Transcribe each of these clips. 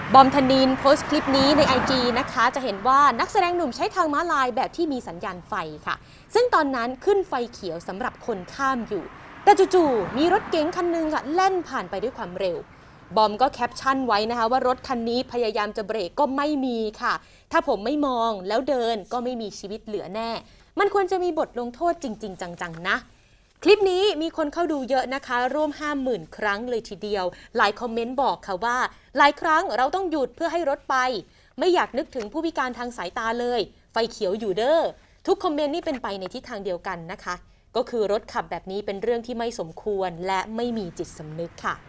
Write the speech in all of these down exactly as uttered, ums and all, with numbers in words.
บอมธนินทร์โพสต์คลิปนี้ใน ไอ จี นะคะจะเห็นว่านักแสดงหนุ่มใช้ทางม้าลายแบบที่มีสัญญาณไฟค่ะซึ่งตอนนั้นขึ้นไฟเขียวสำหรับคนข้ามอยู่แต่จู่ๆมีรถเก๋งคันนึงค่ะแล่นผ่านไปด้วยความเร็วบอมก็แคปชั่นไว้นะคะว่ารถคันนี้พยายามจะเบรกก็ไม่มีค่ะถ้าผมไม่มองแล้วเดินก็ไม่มีชีวิตเหลือแน่มันควรจะมีบทลงโทษจริงๆจังๆนะคลิปนี้มีคนเข้าดูเยอะนะคะร่วม ห้าหมื่น ครั้งเลยทีเดียวหลายคอมเมนต์บอกค่ะว่าหลายครั้งเราต้องหยุดเพื่อให้รถไปไม่อยากนึกถึงผู้พิการทางสายตาเลยไฟเขียวอยู่เด้อทุกคอมเมนต์นี่เป็นไปในทิศทางเดียวกันนะคะก็คือรถขับแบบนี้เป็นเรื่องที่ไม่สมควรและไม่มีจิตสำนึกค่ะ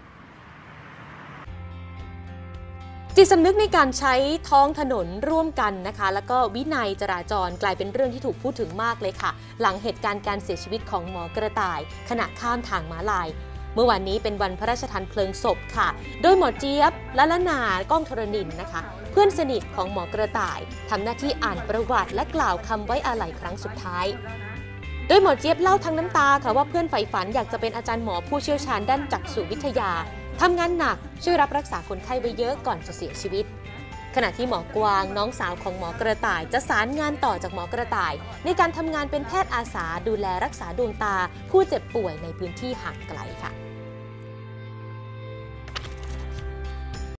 จิตสำนึกในการใช้ท้องถนนร่วมกันนะคะแล้วก็วินัยจราจรกลายเป็นเรื่องที่ถูกพูดถึงมากเลยค่ะหลังเหตุการณ์การเสียชีวิตของหมอกระต่ายขณะข้ามทางม้าลายเมื่อวานนี้เป็นวันพระราชทานเพลิงศพค่ะโดยหมอเจี๊ยบละละนาก้องธรณินนะคะเพื่อนสนิทของหมอกระต่ายทำหน้าที่อ่านประวัติและกล่าวคำไว้อาลัยครั้งสุดท้ายโดยหมอเจี๊ยบเล่าทั้งน้ำตาค่ะว่าเพื่อนใฝ่ฝันอยากจะเป็นอาจารย์หมอผู้เชี่ยวชาญด้านจักษุวิทยาทำงานหนักช่วยรับรักษาคนไข้ไว้เยอะก่อนจะเสียชีวิตขณะที่หมอกวางน้องสาวของหมอกระต่ายจะสารงานต่อจากหมอกระต่ายในการทำงานเป็นแพทย์อาสาดูแลรักษาดวงตาผู้เจ็บป่วยในพื้นที่ห่างไกลค่ะ